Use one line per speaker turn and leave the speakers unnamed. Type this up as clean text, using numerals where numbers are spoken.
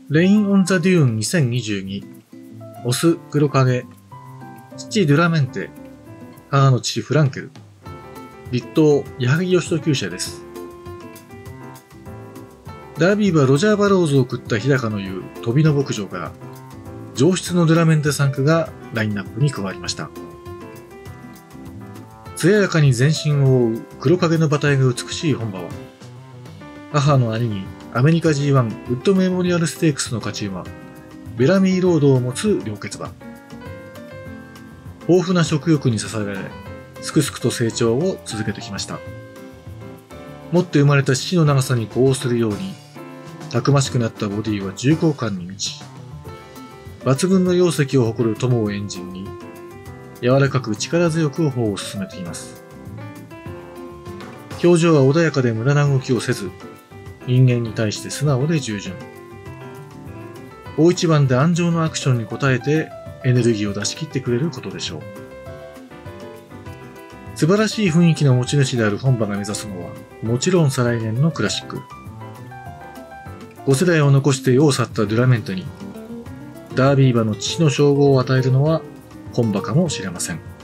レイン・オン・ザ・デューン2022、オス・黒影、父・ドゥラメンテ、母の父・フランケル、立東・矢作義人厩舎です。ダービーはロジャー・バローズを送った日高の言う飛びの牧場から、上質のドゥラメンテ3区がラインナップに加わりました。艶やかに全身を覆う黒影の馬体が美しい本馬は、母の兄にアメリカ G1 ウッドメモリアルステークスの勝ち馬、ベラミーロードを持つ良血馬。豊富な食欲に支えられ、すくすくと成長を続けてきました。持って生まれた父の長さに呼応するように、たくましくなったボディは重厚感に満ち、抜群の容積を誇る友をエンジンに、柔らかく力強く歩を進めています。表情は穏やかで無駄な動きをせず、人間に対して素直で従順。大一番で安城のアクションに応えてエネルギーを出し切ってくれることでしょう。素晴らしい雰囲気の持ち主である本馬が目指すのは、もちろん再来年のクラシック。5世代を残して世を去ったドゥラメンテに、ダービー馬の父の称号を与えるのは本馬かもしれません。